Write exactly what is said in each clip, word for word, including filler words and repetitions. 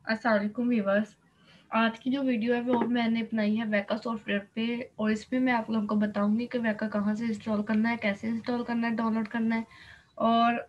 अस्सलाम वालेकुम व्यूअर्स। आज की जो वीडियो है वो मैंने बनाई है वैका सॉफ्टवेयर पे, और इसमें मैं आप लोगों को बताऊंगी कि वैका कहाँ से इंस्टॉल करना है, कैसे इंस्टॉल करना है, डाउनलोड करना है, और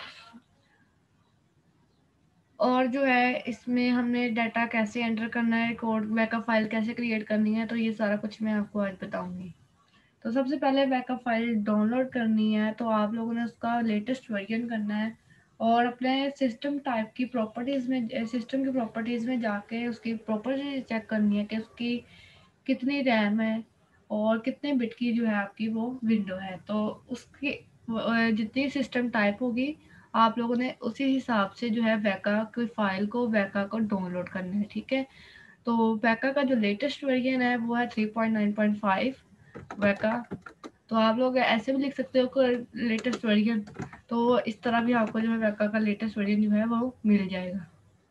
और जो है इसमें हमने डाटा कैसे एंटर करना है, कोड वैका फाइल कैसे क्रिएट करनी है। तो ये सारा कुछ मैं आपको आज बताऊंगी। तो सबसे पहले बैकअप फाइल डाउनलोड करनी है तो आप लोगों ने उसका लेटेस्ट वर्जन करना है, और अपने सिस्टम टाइप की प्रॉपर्टीज़ में सिस्टम की प्रॉपर्टीज़ में जाके उसकी प्रॉपर्टीज चेक करनी है कि उसकी कितनी रैम है और कितने बिट की जो है आपकी वो विंडो है। तो उसकी अ, जितनी सिस्टम टाइप होगी आप लोगों ने उसी हिसाब से जो है वैका की फाइल को वैका को डाउनलोड करना है, ठीक है। तो वैका का जो लेटेस्ट वर्जन है वो है three point nine point five Weka. तो आप लोग ऐसे भी लिख सकते हो कि लेटेस्ट वर्जन, तो इस तरह भी आपको जो है वैका का लेटेस्ट वर्जन जो है वो मिल जाएगा।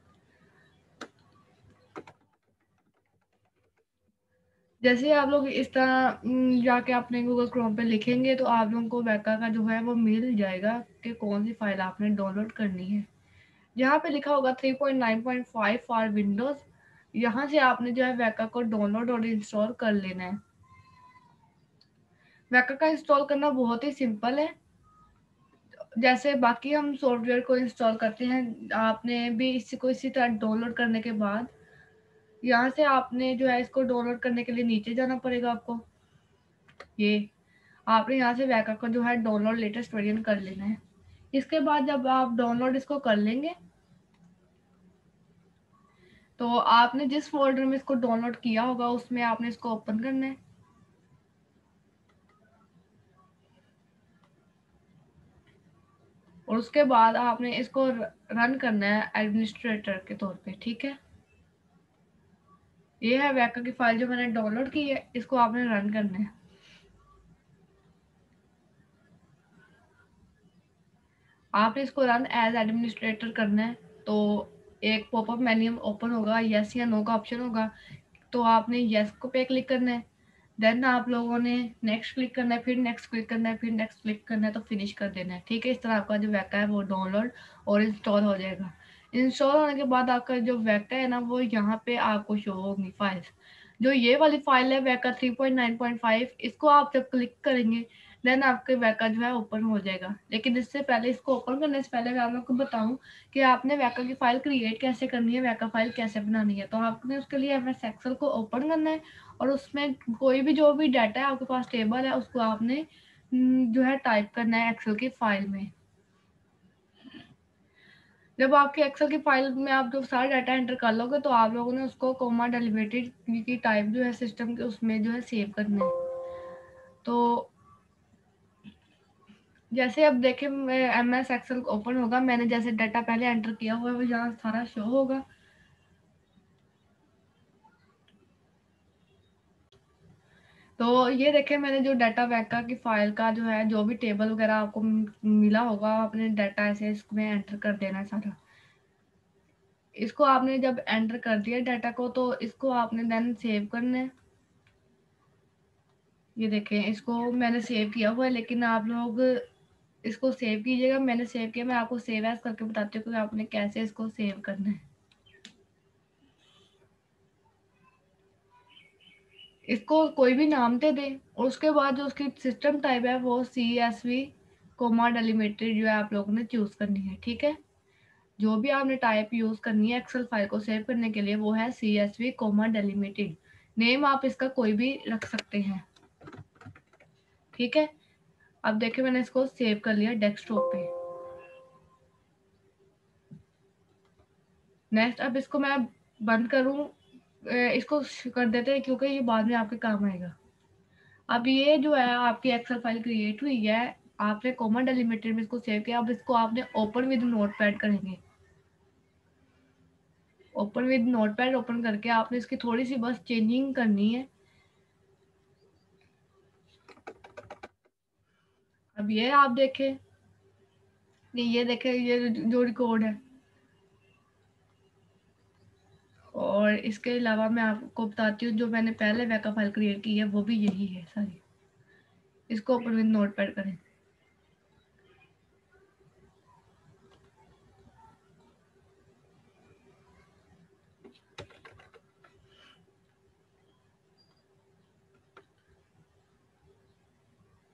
जैसे आप लोग इस तरह न, जाके अपने गूगल क्रोम पे लिखेंगे तो आप लोगों को वैका का जो है वो मिल जाएगा कि कौन सी फाइल आपने डाउनलोड करनी है। यहाँ पे लिखा होगा three point nine point five for Windows. यहाँ से आपने जो है वैका को डाउनलोड और इंस्टॉल कर लेना है। वैका का इंस्टॉल करना बहुत ही सिंपल है। जैसे बाकी हम सॉफ्टवेयर को इंस्टॉल करते हैं, आपने भी इसी को इसी तरह डाउनलोड करने के बाद यहाँ से आपने जो है इसको डाउनलोड करने के लिए नीचे जाना पड़ेगा आपको। ये आपने यहाँ से वैका को जो है डाउनलोड लेटेस्ट वर्जन कर लेना है। इसके बाद जब आप डाउनलोड इसको कर लेंगे तो आपने जिस फोल्डर में इसको डाउनलोड किया होगा उसमें आपने इसको ओपन करना है। और उसके बाद आपने इसको रन करना है एडमिनिस्ट्रेटर के तौर पे, ठीक है। ये है वैका की फाइल जो मैंने डाउनलोड की है, इसको आपने रन करना है। आपने इसको रन एज एडमिनिस्ट्रेटर करना है। तो एक पॉपअप मेन्यू ओपन होगा, यस या नो का ऑप्शन होगा, तो आपने यस को पे क्लिक करना है। देन आप लोगों ने नेक्स्ट क्लिक करना है, फिर नेक्स्ट क्लिक करना है, फिर नेक्स्ट क्लिक करना है, तो फिनिश कर देना है, ठीक है। इस तरह आपका जो वैका है वो डाउनलोड और इंस्टॉल हो जाएगा। इंस्टॉल होने के बाद आपका जो वैका है ना वो यहाँ पे आपको शो होगी फाइल्स। जो ये वाली फाइल है Weka three point nine point five, इसको आप जब क्लिक करेंगे देन आपके वैका जो है ओपन हो जाएगा। लेकिन इससे पहले इसको ओपन करने से पहले मैं आप लोग को बताऊं कि आपने वैका की फाइल क्रिएट कैसे करनी है, वैका फाइल कैसे बनानी है। तो आपने उसके लिए एम एस एक्सेल को ओपन करना है, और उसमें कोई भी जो भी डाटा है आपके पास टेबल है उसको आपने जो है टाइप करना है एक्सेल की फाइल में। जब आपके एक्सेल की फाइल में आप जो सारा डाटा एंटर कर लोगे तो आप लोगों ने उसको कोमा डेलिमिटेड की टाइप जो है सिस्टम के उसमें जो है सेव करना है। तो जैसे अब देखें एम एस एक्सेल ओपन होगा, मैंने जैसे डाटा पहले एंटर किया हुआ है वो यहाँ सारा शो होगा। तो ये देखें मैंने जो डाटा वैका की फाइल का जो है जो भी टेबल वगैरह आपको मिला होगा अपने डाटा ऐसे इसमें एंटर कर देना है सारा। इसको आपने जब एंटर कर दिया डाटा को तो इसको आपने देन सेव करना है। ये देखें इसको मैंने सेव किया हुआ है, लेकिन आप लोग इसको सेव कीजिएगा। मैंने सेव किया, मैं आपको सेव एज करके बताती हूँ कि आपने कैसे इसको सेव करना है। इसको कोई भी नाम दे दें, और उसके बाद जो उसकी सिस्टम टाइप है वो C S V comma delimited जो है आप लोगों ने चूज करनी है, ठीक है। जो भी आपने टाइप यूज करनी है एक्सेल फाइल को सेव करने के लिए वो है C S V comma delimited. Name आप इसका कोई भी रख सकते हैं, ठीक है। अब देखिए मैंने इसको सेव कर लिया डेस्कटॉप पे। नेक्स्ट अब इसको मैं बंद करूं, इसको कर देते हैं क्योंकि ये बाद में आपके काम आएगा। अब ये जो है आपकी एक्सेल फाइल क्रिएट हुई है, आपने कॉमा डेलिमिटेड में इसको सेव किया। अब इसको आपने ओपन विद नोटपैड करेंगे। ओपन विद नोटपैड ओपन करके आपने इसकी थोड़ी सी बस चेंजिंग करनी है। अब ये आप देखें, नहीं ये देखें ये जो रिकॉर्ड है, और इसके अलावा मैं आपको बताती हूँ जो मैंने पहले वैका फाइल क्रिएट की है वो भी यही है सारी। इसको ओपन विद नोटपैड करें।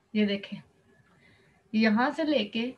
ये देखें, यहाँ से लेके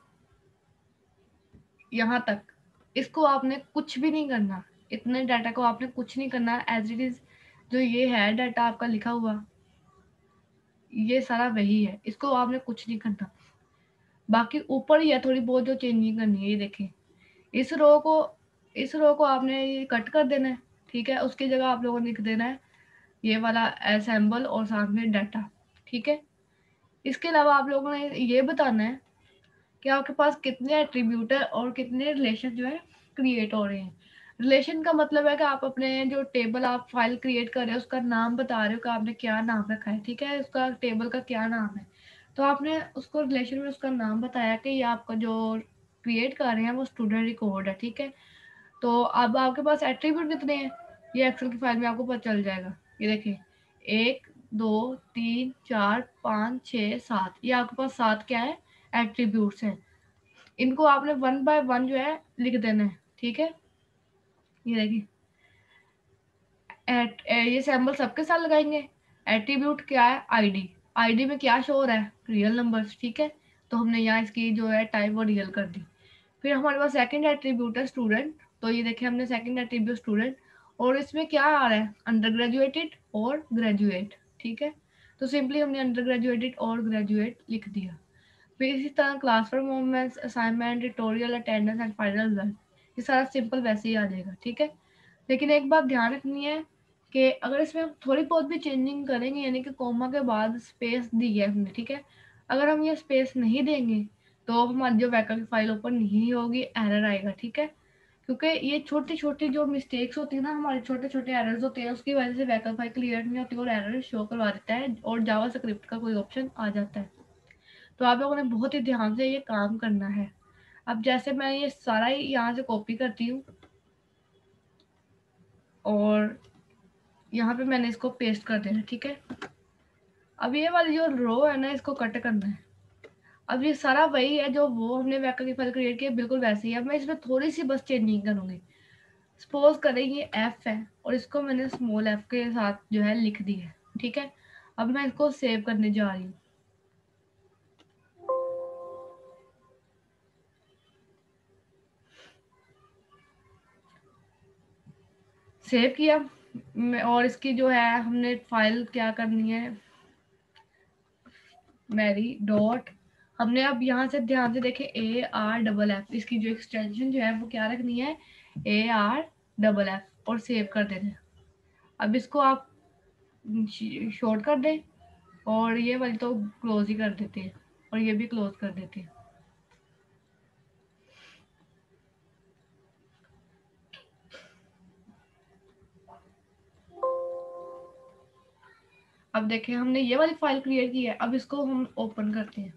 यहाँ तक इसको आपने कुछ भी नहीं करना, इतने डाटा को आपने कुछ नहीं करना, एज इट इज जो ये है डाटा आपका लिखा हुआ ये सारा वही है, इसको आपने कुछ नहीं करना। बाकी ऊपर ही है थोड़ी बहुत जो चेंजिंग करनी है। ये देखें, इस रो को इस रो को आपने ये कट कर देना है, ठीक है। उसकी जगह आप लोगों ने लिख देना है ये वाला असेंबल और साथ में डाटा, ठीक है। इसके अलावा आप लोगों ने ये बताना है कि आपके पास कितने एट्रीब्यूट है और कितने रिलेशन जो है क्रिएट हो रहे हैं। रिलेशन का मतलब है कि आप अपने जो टेबल आप फाइल क्रिएट कर रहे हो उसका नाम बता रहे हो कि आपने क्या नाम रखा है, ठीक है। उसका टेबल का क्या नाम है, तो आपने उसको रिलेशन में उसका नाम बताया कि ये आपका जो क्रिएट कर रहे हैं वो स्टूडेंट रिकॉर्ड है, ठीक है। तो अब आपके पास एट्रीब्यूट कितने हैं ये एक्सेल की फाइल में आपको पता चल जाएगा। ये देखिए, एक दो तीन चार पाँच छः सात, ये आपके पास सात क्या है एट्रीब्यूट्स हैं। इनको आपने वन बाय वन जो है लिख देना है, ठीक है। ये देखिए, एट ए, ये सैम्बल सबके साथ लगाएंगे। एट्रीब्यूट क्या है, आईडी, आईडी में क्या शो हो रहा है रियल नंबर्स, ठीक है। तो हमने यहाँ इसकी जो है टाइप वो रियल कर दी। फिर हमारे पास सेकंड एट्रीब्यूट है स्टूडेंट, तो ये देखिए हमने सेकंड एट्रीब्यूट स्टूडेंट, और इसमें क्या आ रहा है अंडर ग्रेजुएटेड और ग्रेजुएट, ठीक है। तो सिंपली हमने अंडर ग्रेजुएटेड और ग्रेजुएट लिख दिया। फिर इसी तरह class performance, assignment, tutorial, attendance and final result, ये सारा सिंपल वैसे ही आ जाएगा, ठीक है। लेकिन एक बात ध्यान रखनी है कि अगर इसमें हम थोड़ी बहुत भी चेंजिंग करेंगे, यानी कि कोमा के बाद स्पेस दी है हमने, ठीक है। अगर हम ये स्पेस नहीं देंगे तो हमारी जो वैकल की फाइल ओपन नहीं होगी, एरर आएगा, ठीक है। क्योंकि ये छोटी छोटी जो मिस्टेक्स होती है ना, हमारे छोटे छोटे एरर्स होते हैं, उसकी वजह से वैकल फाइल क्लियर नहीं होती और एरर शो करवा देता है और जावा स्क्रिप्ट का कोई ऑप्शन आ जाता है। तो आप लोगों ने बहुत ही ध्यान से ये काम करना है। अब जैसे मैं ये सारा ही यहाँ से कॉपी करती हूँ और यहाँ पे मैंने इसको पेस्ट कर देना, ठीक है। अब ये वाली जो रो है ना इसको कट करना है। अब ये सारा वही है जो वो हमने वैक्टर की फाइल क्रिएट की है, बिल्कुल वैसे ही है। अब मैं इसमें थोड़ी सी बस चेंजिंग करूंगी। सपोज करें ये एफ है और इसको मैंने स्मॉल एफ के साथ जो है लिख दी है, ठीक है। अब मैं इसको सेव करने जा रही हूँ। सेव किया और इसकी जो है हमने फाइल क्या करनी है, मैरी डॉट, हमने अब यहाँ से ध्यान से देखे ए आर डबल एफ, इसकी जो एक्सटेंशन जो है वो क्या रखनी है, ए आर डबल एफ, और सेव कर देना है। अब इसको आप शॉर्ट कर दें और ये वाली तो क्लोज ही कर देते हैं और ये भी क्लोज कर देते हैं। अब देखें हमने ये वाली फाइल क्रिएट की है, अब इसको हम ओपन करते हैं।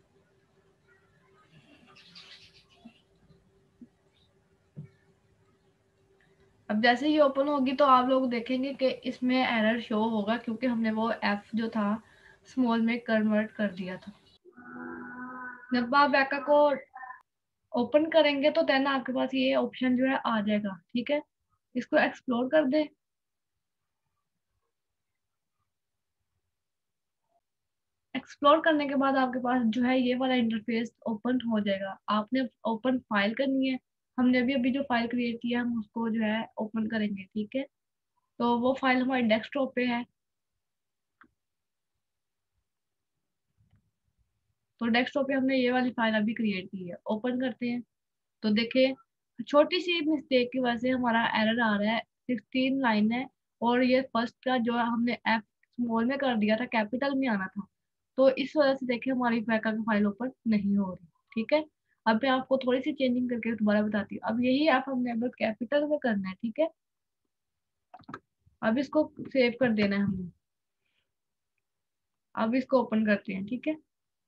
अब जैसे ही ओपन होगी तो आप लोग देखेंगे कि इसमें एरर शो होगा क्योंकि हमने वो एफ जो था स्मॉल में कन्वर्ट कर दिया था। जब आप बैका को ओपन करेंगे तो देन आपके पास ये ऑप्शन जो है आ जाएगा, ठीक है। इसको एक्सप्लोर कर दे। एक्सप्लोर करने के बाद आपके पास जो है ये वाला इंटरफेस ओपन हो जाएगा। आपने ओपन फाइल करनी है। हमने अभी अभी जो फाइल क्रिएट किया हम उसको जो है ओपन करेंगे, ठीक है। तो वो फाइल हमारे डेस्कटॉप पे है, तो डेस्कटॉप पे हमने ये वाली फाइल अभी क्रिएट की है। ओपन करते हैं तो देखिए छोटी सी मिस्टेक की वजह से हमारा एरर आ रहा है, सिक्सटीन लाइन है और ये फर्स्ट का जो हमने एफ स्मॉल में कर दिया था कैपिटल में आना था, तो इस वजह से देखिए हमारी बैका की फाइल ओपन नहीं हो रही, ठीक है। अब मैं आपको थोड़ी सी चेंजिंग करके दोबारा बताती हूँ। अब यही ऐप हमने अब कैपिटल में करना है, ठीक है। अब इसको सेव कर देना है हमने। अब इसको ओपन करते हैं, ठीक है।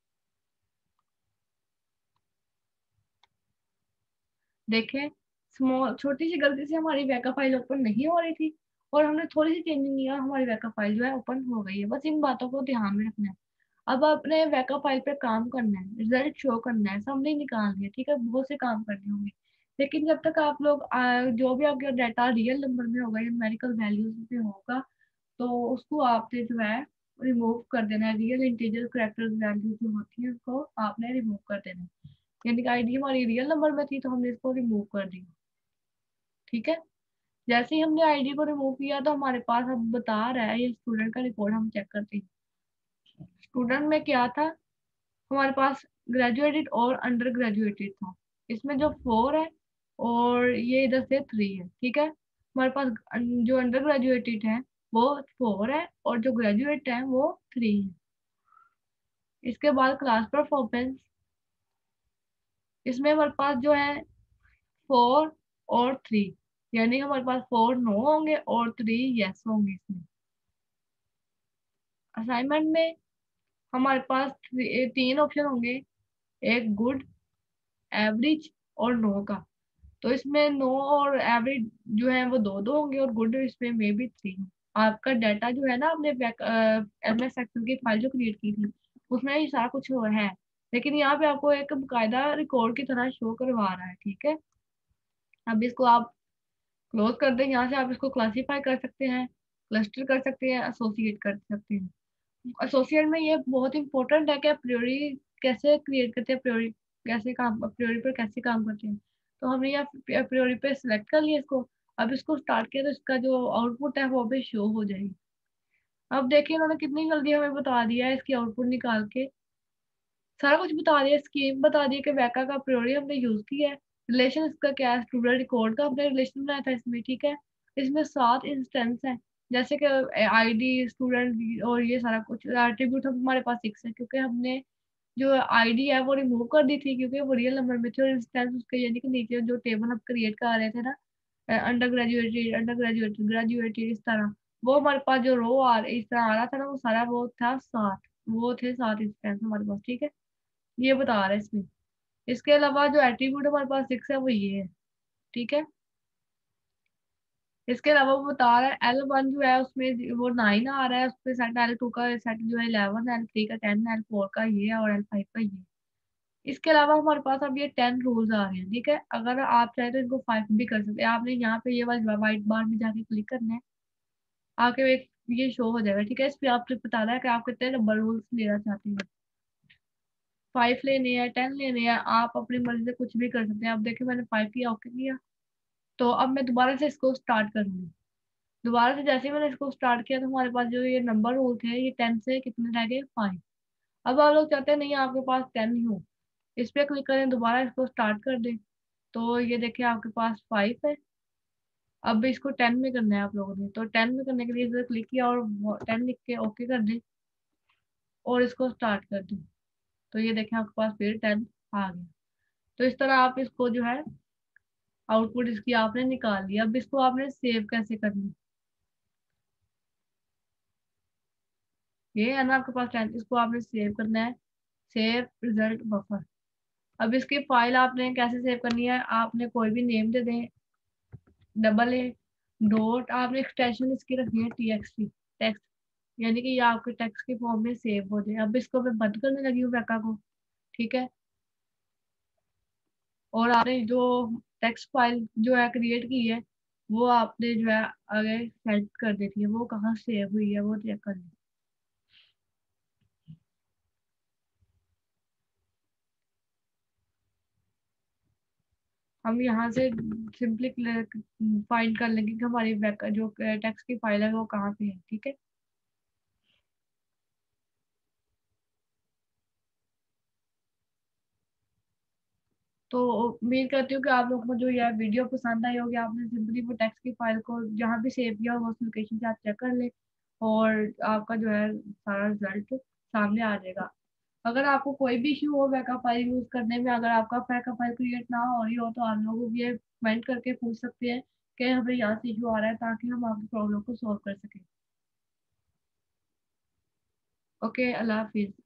देखें स्मॉल छोटी सी गलती से हमारी बैकअप फाइल ओपन नहीं हो रही थी और हमने थोड़ी सी चेंजिंग किया, हमारी बैकअप फाइल जो है ओपन हो गई है। बस इन बातों को ध्यान में रखना है। अब अपने बैकअप फाइल पे काम करना है, रिजल्ट शो करना है, समरी निकालनी है, ठीक है। बहुत से काम करने होंगे लेकिन जब तक आप लोग आ, जो भी आपका डाटा रियल नंबर में होगा या न्यूमेरिकल वैल्यूज में होगा तो उसको आपसे जो है रिमूव कर देना है। रियल इंटीजर कैरेक्टर्स वैल्यू जो होती है उसको आपने रिमूव कर देना है। यानी कि आईडी हमारी रियल नंबर में थी तो हमने इसको रिमूव कर दिया। ठीक है, जैसे ही हमने आईडी को रिमूव किया तो हमारे पास अब बता रहा है ये स्टूडेंट का रिकॉर्ड। हम चेक करते हैं स्टूडेंट में क्या था। हमारे पास ग्रेजुएटेड और अंडर ग्रेजुएटेड था। इसमें जो फोर है और ये इधर से थ्री है। ठीक है, हमारे पास अन- जो अंडर ग्रेजुएटेड है वो फोर है और जो ग्रेजुएट है वो थ्री है। इसके बाद क्लास परफॉर्मेंस, इसमें हमारे पास जो है फोर और थ्री, यानी हमारे पास फोर नो होंगे और थ्री यस होंगे। इसमें असाइनमेंट में हमारे पास थ्री- तीन ऑप्शन होंगे, एक गुड, एवरेज और नो का। तो इसमें नो और एवरेज जो है वो दो दो होंगे और गुड इसमें मे बी थ्री हो। आपका डाटा जो है ना, आपने एम एस एक्सेल की फाइल जो क्रिएट की थी उसमें ये सारा कुछ हुआ है, लेकिन यहाँ पे आपको एक बकायदा रिकॉर्ड की तरह शो करवा रहा है। ठीक है, अब इसको आप क्लोज कर दें। यहाँ से आप इसको क्लासीफाई कर सकते हैं, क्लस्टर कर सकते हैं, एसोसिएट कर सकते हैं। एसोसिएट में ये बहुत इंपॉर्टेंट है कि प्रियोरी कैसे क्रिएट करते हैं, प्रियोरी कैसे काम, प्रियोरी पर कैसे काम करते हैं। तो हमने यहाँ प्रियोरी पे सिलेक्ट कर लिया इसको। अब इसको स्टार्ट किया तो इसका जो आउटपुट है वो भी शो हो जाएगी। अब देखिए उन्होंने कितनी जल्दी हमें बता दिया है इसकी आउटपुट निकाल के, सारा कुछ बता दिया, स्कीम बता दी कि वैका का प्रियोरी हमने यूज किया है। रिलेशन इसका क्या है, स्टूडेंट रिकॉर्ड का हमने रिलेशन बनाया था इसमें। ठीक है, इसमें सात इंस्टेंस है, जैसे कि आईडी, स्टूडेंट और ये सारा कुछ। एट्रीब्यूट हमारे पास सिक्स है क्योंकि हमने जो आईडी है वो रिमूव कर दी थी क्योंकि वो रियल नंबर में थी। और इंस्टेंस उसके यानी कि नीचे जो टेबल हम क्रिएट कर रहे थे ना, under graduated, under graduated, graduated, इस तरह वो हमारे पास जो रो आ इस तरह आ रहा था ना, वो सारा वो था सात। वो थे सात इंस्टेंस हमारे पास। ठीक है, ये बता रहा है इसमें। इसके अलावा जो एट्रीब्यूट हमारे पास सिक्स है वो ये है। ठीक है, इसके अलावा वो बता रहा है एल वन जो है उसमें वो नाइन आ रहा है, उसपे सेट एल टू का सेट जो है इलेवन, एल थ्री का टेन, एल फोर का ये है और एल फाइव का ये। इसके अलावा हमारे पास अब ये टेन रूल्स आ रहे हैं। ठीक है, अगर आप चाहे तो इनको फाइव भी कर सकते हैं। आपने यहाँ पे ये वाली व्हाइट बार में जाके क्लिक करना है, आके एक ये शो हो जाएगा। ठीक है, इस पे आपको बता रहा है कि आप कितने नंबर रूल्स लेना चाहते हैं, फाइव लेने हैं, टेन लेने हैं, आप अपनी मर्जी से कुछ भी कर सकते हैं। अब देखिए मैंने फाइव किया, ओके किया। तो अब मैं दोबारा से इसको स्टार्ट करूंगी। दोबारा से जैसे ही मैंने इसको स्टार्ट किया तो हमारे पास जो ये नंबर रूल थे ये टेन से कितने रह गए, फाइव। अब आप लोग चाहते हैं नहीं आपके पास टेन ही हो, इस पे क्लिक करें, दोबारा इसको स्टार्ट कर दें, तो ये देखिए आपके पास फाइव है। अब इसको टेन में करना है आप लोगों ने, तो टेन में करने के लिए इधर क्लिक किया और टेन लिख के ओके कर दें और इसको स्टार्ट कर दें। तो ये देखें आपके पास फिर टेन आ गया। तो इस तरह आप इसको जो है आउटपुट इसकी आपने निकाल लिया। अब इसको आपने सेव कैसे करना है, ये है ना आपके पास टेन, इसको आपने सेव करना है, सेव रिजल्ट बफर। अब इसकी फाइल आपने कैसे सेव करनी है, आपने कोई भी नेम दे दें, डबल ए डॉट, आपने एक्सटेंशन इसकी रखनी है टी एक्स टी, टेक्स्ट, यानी कि ये आपके टेक्स्ट के फॉर्म में सेव हो जाए। अब इसको मैं बंद करने लगी हूँ वैका को। ठीक है, और आपने जो टेक्स्ट फाइल जो है क्रिएट की है वो आपने जो है आगे सेट कर देती है, वो कहाँ सेव हुई है वो चेक कर लें। हम यहाँ से सिंपली फाइंड कर लेंगे कि हमारी बैक जो टेक्स्ट की फाइल है वो कहाँ पे है। ठीक है, तो उम्मीद करती हूँ कि आप लोगों को जो यह वीडियो पसंद आई होगी। आपने सिंपली वो टेक्स्ट की फाइल को जहाँ भी सेव किया हो उस लोकेशन से आप चेक कर ले और आपका जो है सारा रिजल्ट सामने आ जाएगा। अगर आपको कोई भी इशू हो बैकअप फाइल यूज करने में, अगर आपका बैकअप फाइल क्रिएट ना हो रही हो तो आप लोग ये कमेंट करके पूछ सकते हैं कि हमें यहाँ से इशू आ रहा है, ताकि हम आपकी प्रॉब्लम को सॉल्व कर सकें। ओके, अल्लाह हाफिज।